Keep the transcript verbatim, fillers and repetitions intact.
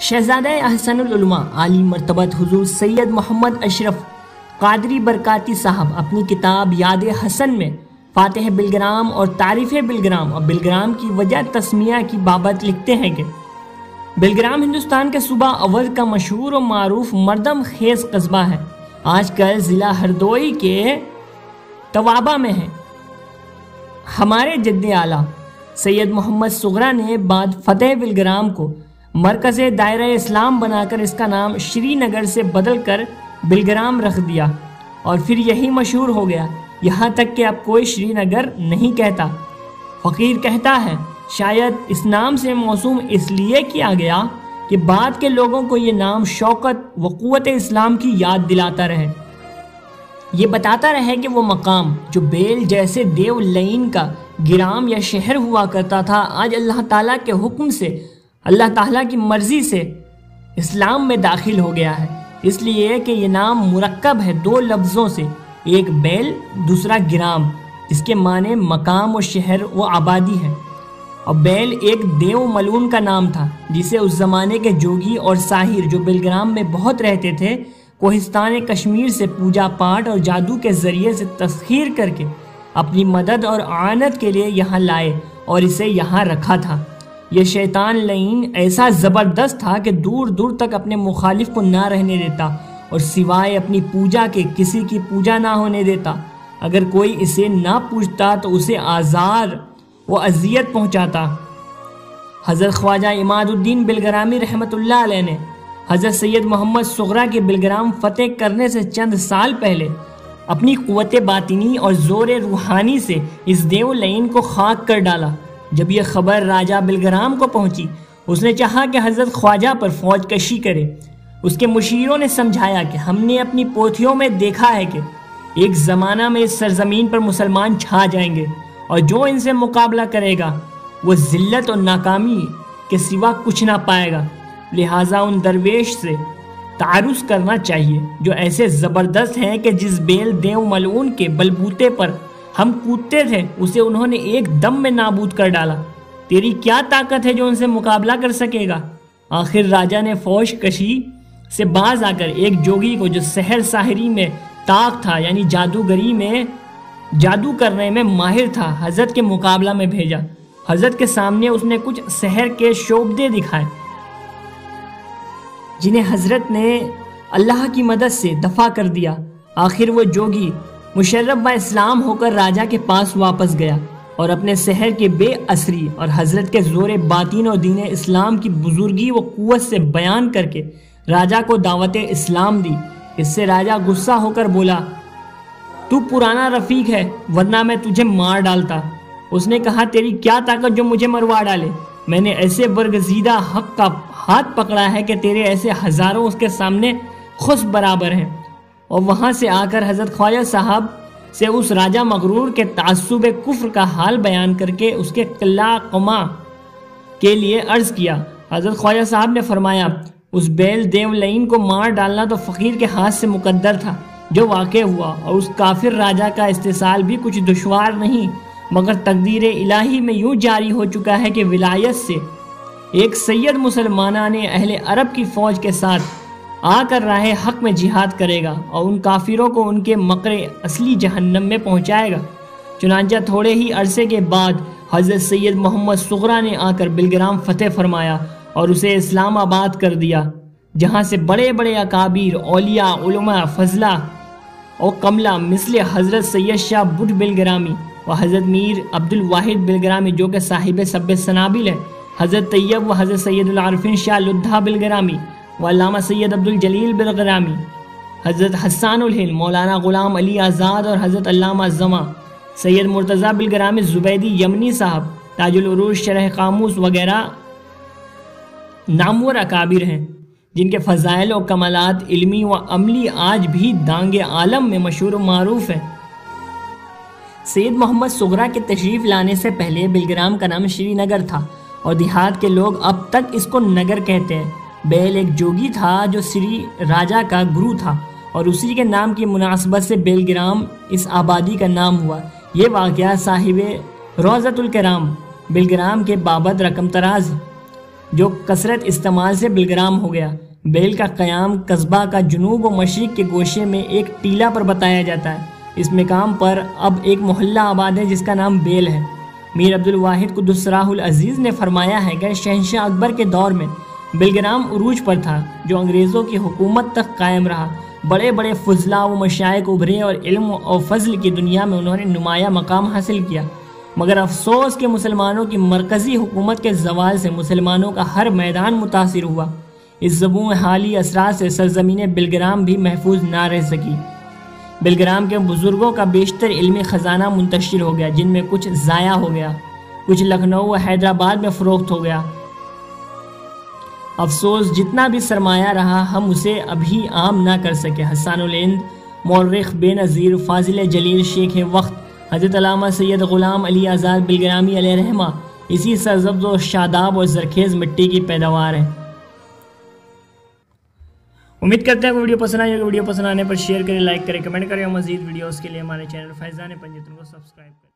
شہزادہ احسن العلماء عالی مرتبت حضور سید محمد اشرف قادری برکاتی صاحب اپنی کتاب یاد حسن میں فاتح بلگرام اور تعریف بلگرام اور بلگرام کی وجہ تسمیہ کی بابت لکھتے ہیں کہ بلگرام ہندوستان کے صوبہ اودھ کا مشہور و معروف مردم خیز قصبہ ہے۔ آج کل ضلع ہردوئی کے توابہ میں ہے۔ ہمارے جد اعلیٰ سید محمد صغرا نے بعد فتح بلگرام کو مرکز دائرہ اسلام بنا کر اس کا نام شری نگر سے بدل کر بلگرام رکھ دیا اور پھر یہی مشہور ہو گیا، یہاں تک کہ اب کوئی شری نگر نہیں کہتا۔ فقیر کہتا ہے شاید اس نام سے موسوم اس لیے کیا گیا کہ بعد کے لوگوں کو یہ نام شوکت و قوت اسلام کی یاد دلاتا رہے، یہ بتاتا رہے کہ وہ مقام جو بیل جیسے دیو لعین کا گرام یا شہر ہوا کرتا تھا، آج اللہ تعالیٰ کے حکم سے، اللہ تعالیٰ کی مرضی سے اسلام میں داخل ہو گیا ہے، اس لیے کہ یہ نام مرکب ہے دو لفظوں سے، ایک بیل دوسرا گرام، جس کے معنی مقام و شہر و آبادی ہے، اور بیل ایک دیو ملون کا نام تھا جسے اس زمانے کے جوگی اور ساحر جو بلگرام میں بہت رہتے تھے کوہستان کشمیر سے پوجا پاٹ اور جادو کے ذریعے سے تسخیر کر کے اپنی مدد اور اعانت کے لیے یہاں لائے اور اسے یہاں رکھا تھا۔ یہ شیطان لعین ایسا زبردست تھا کہ دور دور تک اپنے مخالف کو نہ رہنے دیتا اور سوائے اپنی پوجا کے کسی کی پوجا نہ ہونے دیتا۔ اگر کوئی اسے نہ پوجتا تو اسے آزار و اذیت پہنچاتا۔ حضرت خواجہ عماد الدین بلگرامی رحمۃ اللہ علیہ نے حضرت سید محمد صغرا کے بلگرام فتح کرنے سے چند سال پہلے اپنی قوت باطنی اور زور روحانی سے اس دیو لعین کو خاک کر ڈالا۔ جب یہ خبر راجہ بلگرام کو پہنچی، اس نے چاہا کہ حضرت خواجہ پر فوج کشی کرے۔ اس کے مشیروں نے سمجھایا کہ ہم نے اپنی پوتھیوں میں دیکھا ہے کہ ایک زمانہ میں اس سرزمین پر مسلمان چھا جائیں گے اور جو ان سے مقابلہ کرے گا وہ ذلت اور ناکامی کے سوا کچھ نہ پائے گا، لہٰذا ان درویش سے تعارض کرنا چاہیے جو ایسے زبردست ہیں کہ جس بیل دیو ملعون کے بلبوتے پر ہم کودتے تھے اسے انہوں نے ایک دم میں نابود کر ڈالا۔ تیری کیا طاقت ہے جو ان سے مقابلہ کر سکے گا؟ آخر راجہ نے فوج کشی سے باز آ کر ایک جوگی کو جو سحر ساحری میں طاق تھا، یعنی جادوگری میں جادو کرنے میں ماہر تھا، حضرت کے مقابلہ میں بھیجا۔ حضرت کے سامنے اس نے کچھ سحر کے شعبدے دکھائے جنہیں حضرت نے اللہ کی مدد سے دفع کر دیا۔ آخر وہ جوگی مشرف با اسلام ہو کر راجہ کے پاس واپس گیا اور اپنے سحر کے بے اثری اور حضرت کے زور باطن اور دین اسلام کی بزرگی و قوت سے بیان کر کے راجہ کو دعوت اسلام دی۔ اس سے راجہ غصہ ہو کر بولا، تو پرانا رفیق ہے ورنہ میں تجھے مار ڈالتا۔ اس نے کہا، تیری کیا طاقت جو مجھے مروا ڈالے؟ میں نے ایسے برگزیدہ حق کا ہاتھ پکڑا ہے کہ تیرے ایسے ہزاروں اس کے سامنے خس برابر ہیں۔ اور وہاں سے آ کر حضرت خواجہ صاحب سے اس راجہ مغرور کے تعصب کفر کا حال بیان کر کے اس کے قلع قما کے لیے عرض کیا۔ حضرت خواجہ صاحب نے فرمایا، اس بیل دیو لعین کو مار ڈالنا تو فقیر کے ہاتھ سے مقدر تھا جو واقع ہوا، اور اس کافر راجہ کا استحصال بھی کچھ دشوار نہیں، مگر تقدیر الہی میں یوں جاری ہو چکا ہے کہ ولایت سے ایک سید مسلمانہ نے اہل عرب کی فوج کے ساتھ آ کر راہ حق میں جہاد کرے گا اور ان کافروں کو ان کے مقر اصلی جہنم میں پہنچائے گا۔ چنانچہ تھوڑے ہی عرصے کے بعد حضرت سید محمد صغرا نے آ کر بلگرام فتح فرمایا اور اسے اسلام آباد کر دیا، جہاں سے بڑے بڑے اکابر، اولیاء، علماء، فضلہ اور کملہ مثل حضرت سید شاہ بٹ بلگرامی و حضرت میر عبد الواحد بلگرامی جو کہ صاحب سب سنابل ہے، حضرت طیب و حضرت سید العارفین شاہ لدھا بلگرامی و علامہ سید عبد الجلیل بلگرامی، حضرت حسان الہند، مولانا غلام علی آزاد اور حضرت علامہ زما سید مرتضیٰ بلگرامی زبیدی یمنی صاحب، تاج العروج شرح قاموس وغیرہ نامور اکابر ہیں جن کے فضائل و کمالات علمی و عملی آج بھی دانگ عالم میں مشہور و معروف ہیں۔ سید محمد صغرا کے تشریف لانے سے پہلے بلگرام کا نام شری نگر تھا اور دیہات کے لوگ اب تک اس کو نگر کہتے ہیں۔ بیل ایک جوگی تھا جو سری راجہ کا گرو تھا اور اسی کے نام کی مناسبت سے بیلگرام اس آبادی کا نام ہوا۔ یہ واقعہ صاحب روضۃ الکرام بلگرام کے بابت رقم تراز ہے۔ جو کثرت استعمال سے بلگرام ہو گیا۔ بیل کا قیام قصبہ کا جنوب و مشرق کے گوشے میں ایک ٹیلہ پر بتایا جاتا ہے۔ اس مقام پر اب ایک محلہ آباد ہے جس کا نام بیل ہے۔ میر عبدالواحد قدس سراہ العزیز نے فرمایا ہے کہ شہنشاہ اکبر کے دور میں بلگرام عروج پر تھا، جو انگریزوں کی حکومت تک قائم رہا۔ بڑے بڑے فضلاء و مشائخ ابھرے اور علم و فضل کی دنیا میں انہوں نے نمایاں مقام حاصل کیا، مگر افسوس کہ مسلمانوں کی مرکزی حکومت کے زوال سے مسلمانوں کا ہر میدان متاثر ہوا۔ اس زبون حالی اثرات سے سرزمین بلگرام بھی محفوظ نہ رہ سکی۔ بلگرام کے بزرگوں کا بیشتر علمی خزانہ منتشر ہو گیا، جن میں کچھ ضائع ہو گیا، کچھ لکھنؤ و حیدرآباد میں فروخت ہو گیا۔ افسوس جتنا بھی سرمایہ رہا ہم اسے ابھی عام نہ کر سکے۔ حسان الہند، مورخ بے نظیر، فاضل جلیل، شیخ وقت حضرت علامہ سید غلام علی آزاد بلگرامی علیہ رحمہ اسی سرسبز و شاداب اور زرخیز مٹی کی پیداوار ہے۔ امید کرتے ہیں کہ ویڈیو پسند آئی ہوگی۔ ویڈیو پسند آنے پر شیئر کریں، لائک کریں، کمنٹ کریں اور مزید ویڈیوز کے لیے ہمارے چینل فیضان پنجتن کو سبسکرائب کریں۔